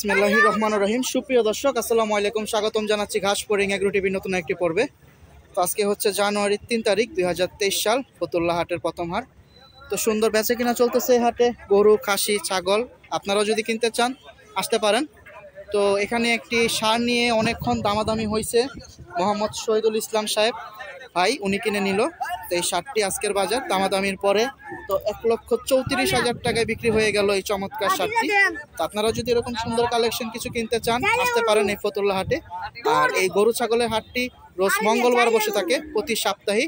বিসমিল্লাহির রহমানির রহিম। সুপ্রিয় দর্শক, আসসালামু আলাইকুম। স্বাগতম জানাচ্ছি ঘাসফড়িং এগ্রো টিভির নতুন একটি পর্বে। তো আজকে হচ্ছে জানুয়ারির 3 তারিখ 2023 সাল, ফতুল্লা হাটের প্রথম হাট। তো সুন্দর বেচে কিনা চলতেছে এই হাটে, গরু, খাসি, ছাগল। আপনারাও যদি কিনতে চান আসতে পারেন। তো এখানে একটি ষাঁড় নিয়ে অনেকক্ষণ দামাদামি হয়েছে। মোহাম্মদ শহীদুল ইসলাম সাহেব ভাই উনি কিনে নিল। তো এই ষাঁড়টি আজকের বাজার দামাদামির পরে তো 1,34,000 টাকায় বিক্রি হয়ে গেল এই চমৎকার ষাঁড়টি। তো আপনারা যদি এরকম সুন্দর কালেকশন কিছু কিনতে চান আসতে পারেন এই ফতুল্লা হাটে। আর এই গরু ছাগলের হাটটি রোজ মঙ্গলবার বসে থাকে প্রতি সপ্তাহে।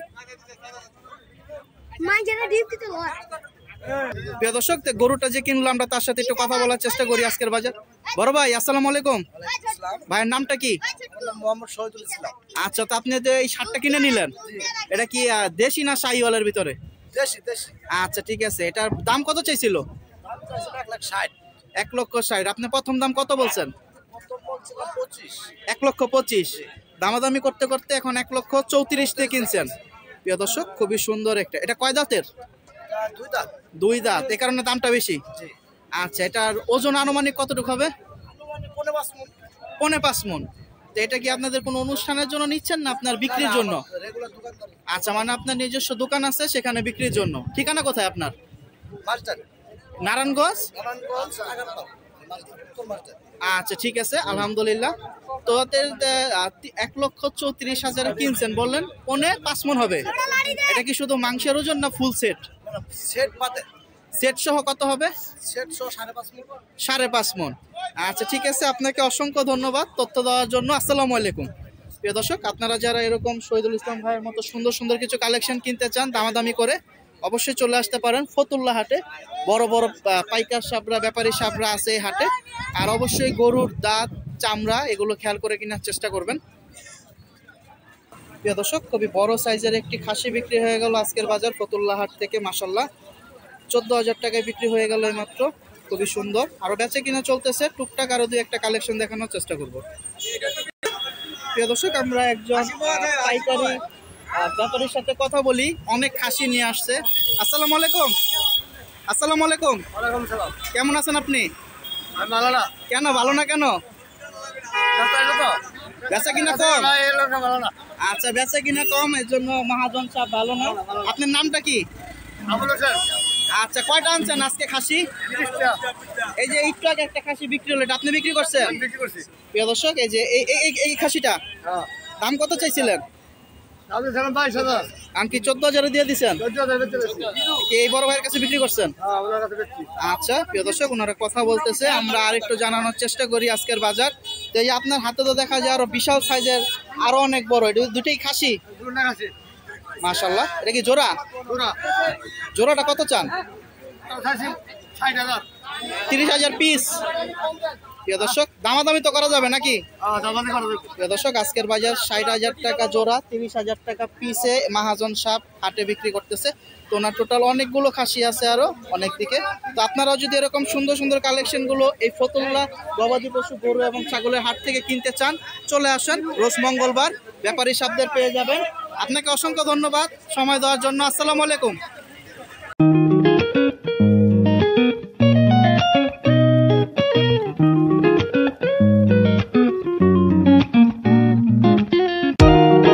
প্রিয় দর্শক, গরুটা যে কিনলো আমরা তার সাথে একটু কথা বলার চেষ্টা করি আজকের বাজার। বড় ভাই আসসালামু আলাইকুম। ভাইয়ের নামটা কি? মোহাম্মদ শহীদুল ইসলাম। আচ্ছা, তো আপনি যে এই ষাঁড়টা কিনে নিলেন, এটা কি দেশি না শাহিওয়ালের ভিতরে? দেশি দেশি। আচ্ছা ঠিক আছে, এটার দাম কত চাইছিল? 1,60,000। 1,60,000। আপনি প্রথম দাম কত বলছেন? 25। 1,25,000। দামাদামি করতে করতে এখন 1,34,000 দিয়ে কিনছেন। প্রিয় দর্শক, খুবই সুন্দর একটা। এটা কয় দাঁতের? দুই দাঁত। 2 দাঁত, এই কারণে দামটা বেশি। জি। আচ্ছা, এটার ওজন আনুমানিক কতটুকু হবে? 5.5 মণ। 5.5 মণ। তো এটা কি আপনাদের কোনো অনুষ্ঠানের জন্য নিচ্ছেন না আপনার বিক্রির জন্য? রেগুলার দোকানদার। আচ্ছা, মানে আপনার নিজস্ব দোকান আছে সেখানে বিক্রির জন্য। ঠিকানা কোথায় আপনার? মার্জান। নারায়ণগঞ্জ। নারায়ণগঞ্জ আগারগাঁও। মার্জান, উত্তর মার্জান। আচ্ছা ঠিক আছে, আলহামদুলিল্লাহ। তো 1,34,000 কিনছেন, বললেন 5.5 মণ হবে। এটা কি শুধু মাংসের ওজন না ফুল সেট? সেট পাতে। সেট সহ কত হবে? সেট সহ 5.5 মণ। 5.5 মণ। আচ্ছা ঠিক আছে, আপনাকে অসংখ্য ধন্যবাদ তথ্য দেওয়ার জন্য। আসসালামু আলাইকুম। প্রিয় দর্শক, আপনারা যারা এরকম শহীদুল ইসলাম ভাইয়ের মতো সুন্দর সুন্দর কিছু কালেকশন কিনতে চান দামাদামি করে, অবশ্যই চলে আসতে পারেন ফতুল্লা হাটে। বড় বড় পাইকার সাবরা, ব্যাপারী সাবরা আছে এই হাটে। আর অবশ্যই গরুর দাঁত, চামড়া এগুলো খেয়াল করে কেনার চেষ্টা করবেন। প্রিয় দর্শক, খুবই বড় সাইজের একটি খাসি বিক্রি হয়ে গেল আজকের বাজার ফতুল্লা হাট থেকে। মাশাআল্লাহ 14,000 টাকায় বিক্রি হয়ে গেল এই মাত্র। খুবই সুন্দর। আরো বেচে কিনা চলতেছে, টুকটাক আরো 2-1টা কালেকশন দেখানোর চেষ্টা করব। প্রিয় দর্শক, আমরা একজন পাইকারি ব্যাপারীর সাথে কথা বলি। অনেক খাসি নিয়ে আসছে। আসসালামু আলাইকুম। আসসালামু আলাইকুম। ওয়ালাইকুম সালাম। কেমন আছেন আপনি? ভালো না। কেন ভালো না কেন? বেচা কিনা কম? ভালো না। আচ্ছা, বেচা কিনা কম, এর জন্য মহাজন সাহেব ভালো না। আপনার নামটা কি? আবুল হোসেন। আচ্ছা, কয়টা আনছেন আজকে খাসি? 30টা। এই যে একটু আগে একটা খাসি বিক্রি হলো, এটা আপনি বিক্রি করছেন? আমি বিক্রি করছি। প্রিয় দর্শক, এই যে এই খাসিটা হ্যাঁ। দাম কত চাইছিলেন? আমি ছিলাম 22,000। আমি কি 14,000 দিয়ে দিচ্ছেন? 14,000 বেচে বেশি। কি এই বড় ভাইয়ের কাছে বিক্রি করছেন? হ্যাঁ, ওনার কাছে বেচছি। আচ্ছা প্রিয় দর্শক, ওনারা কথা বলতেছে, আমরা আরেকটু জানানোর চেষ্টা করি আজকের বাজার। তো এই যে আপনার হাতে তো দেখা যায় আরো বিশাল সাইজের, আরো অনেক বড়, এটা দুটোই খাসি। দুটো আছে। মাশাআল্লাহ। এটা কি জোড়া? দুটো। জোড়াটা কত চান? খাসি 60,000। 30,000 পিস। প্রিয় দর্শক, দামাদামি তো করা যাবে নাকি? হ্যাঁ, দামাদামি করা যাবে। প্রিয় দর্শক, আজকের বাজার 60,000 টাকা জোড়া, 30,000 টাকা পিসে মহাজন সাহেব হাটে বিক্রি করতেছে। তো ওনার টোটাল অনেকগুলো খাসি আছে আরো অনেক দিকে। তো আপনারাও যদি এরকম সুন্দর সুন্দর কালেকশনগুলো এই ফতুল্লা গবাদি পশু, গরু এবং ছাগলের হাট থেকে কিনতে চান, চলে আসেন। রোজ মঙ্গলবার ব্যাপারী সাহেবদের পেয়ে যাবেন। আপনাকে অসংখ্য ধন্যবাদ সময় দেওয়ার জন্য। আসসালামু আলাইকুম।